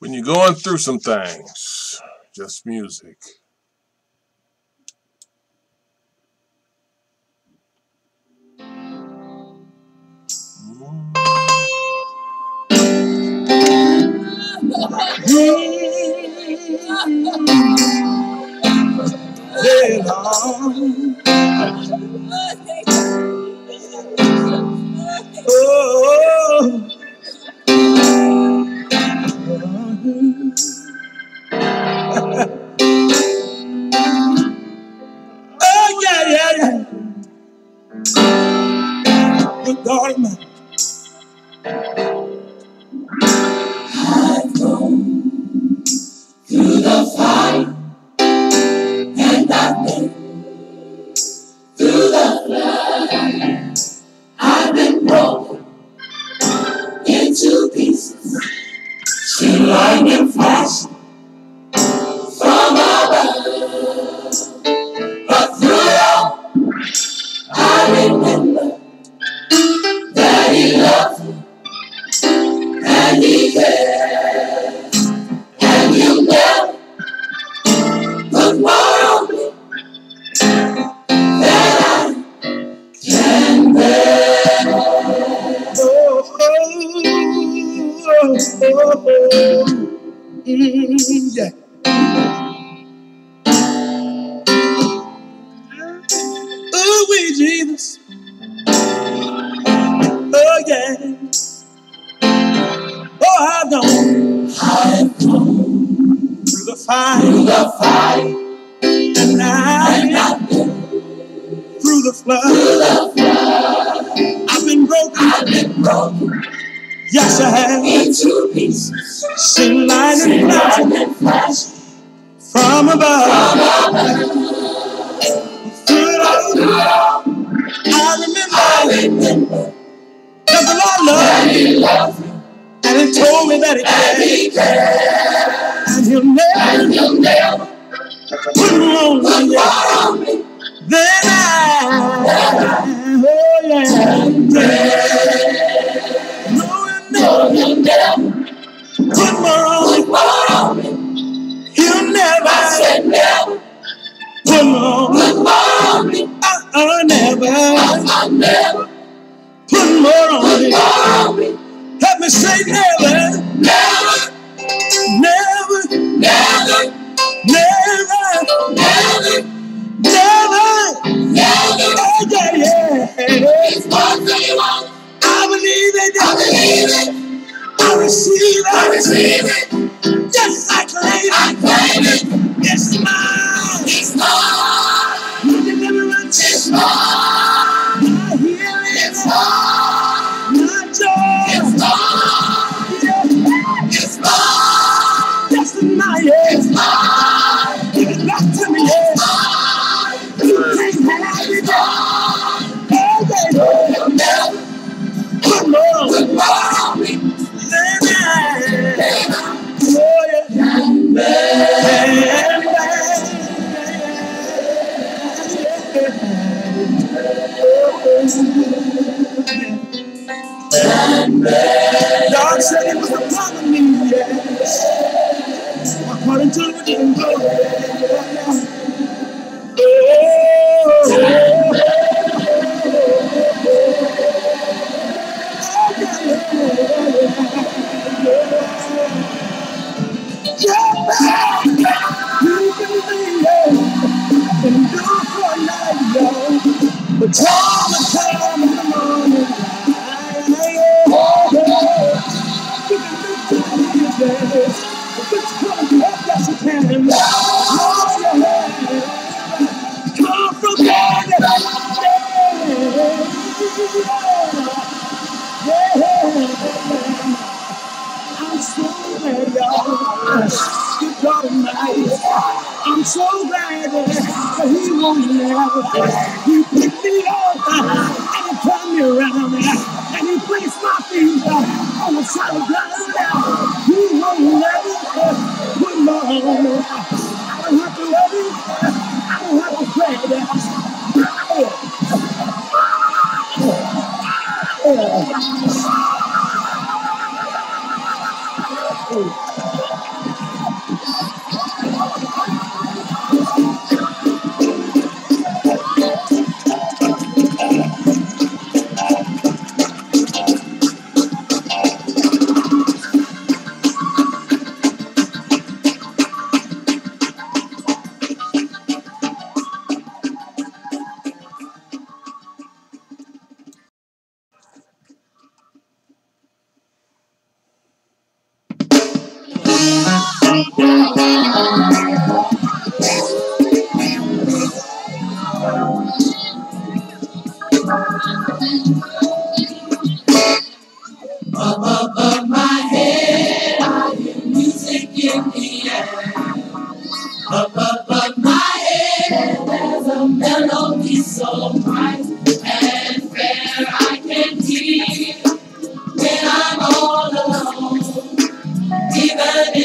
When you're going through some things, just music. Good God Almighty. I've gone through the fire and I've been through the flood. I've been broken into pieces. See lightning flash from above. But through it all, I remember that He loves me and He cares. And He'll never put more on me than I can bear. Yeah. Oh, we Jesus. Oh, yeah. Oh, I've gone through the fire, and I've been through the flood. I've been broken. Yes, I have. Into pieces. Seen lightning flash from above. Through it all, I remember that the Lord loved me, and He told me that He cared, and He'll never put more on me than I. Oh yeah, no, He'll never put more on me. He'll never, I said never, put more on me. Never put more on me. Help me say never, never, never, never, never, never, never, never. Oh, yeah. It's one thing you want. I believe it. I receive it. Yes, I claim it. It's mine. It's mine. Your deliverance. It's mine. My healing. It's mine. My joy. It's mine. It's mine. Yes, it's mine. It's mine. Give it back to me. It's mine. You can't have it. Oh, you'll never put more on me than I. Oh, yeah. God said He was upon me, yes. According to the written word. But time in the morning, yes, you can. Come from God. I'm so glad, y'all. Good God Almighty. I'm so glad that He won't never. He picked me up and He turned me around and He placed my feet on the solid ground. He won't never put more on me. I don't have to worry. I don't have to pray. Above my head, I hear music in the air. Above my head, there's a melody so bright and fair I can hear when I'm all alone. Even